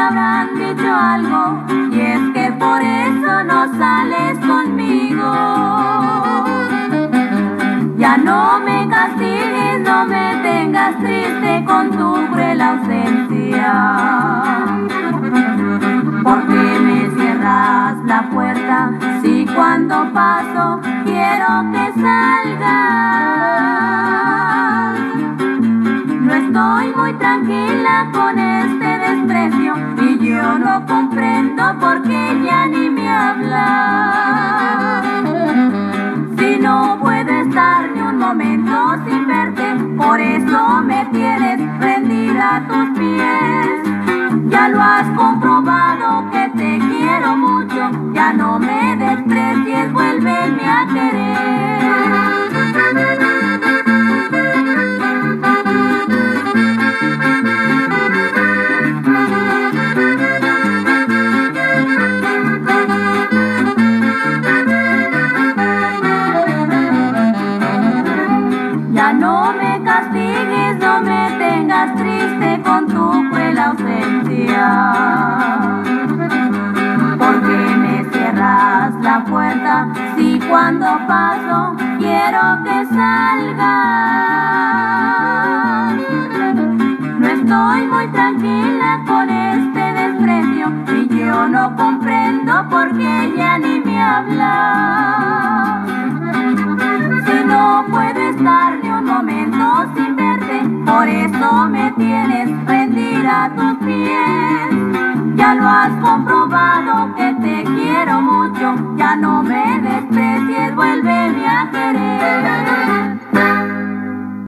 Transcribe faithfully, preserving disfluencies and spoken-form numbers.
habrán dicho algo, y es que por eso no sales conmigo. Ya no me castigues, no me tengas triste con tu cruel ausencia. ¿Por qué me cierras la puerta si cuando paso quiero que salgas? No estoy muy tranquila con este desprecio y yo no comprendo por qué ya ni me hablas. Si no puedo estar ni un momento sin verte, por eso me tienes rendida a tus pies. Ya lo has comprobado que te quiero mucho, ya no me desprecies, vuélveme a querer. Ya no me castigues, no me tengas triste con tu cruel ausencia. ¿Por qué me cierras la puerta si cuando paso quiero que salgas? No estoy muy tranquila con este desprecio y yo no comprendo por qué ya ni me hablas. Si no puedo estar ni un momento sin verte, por eso me tienes rendida a tus pies. Ya lo has comprobado.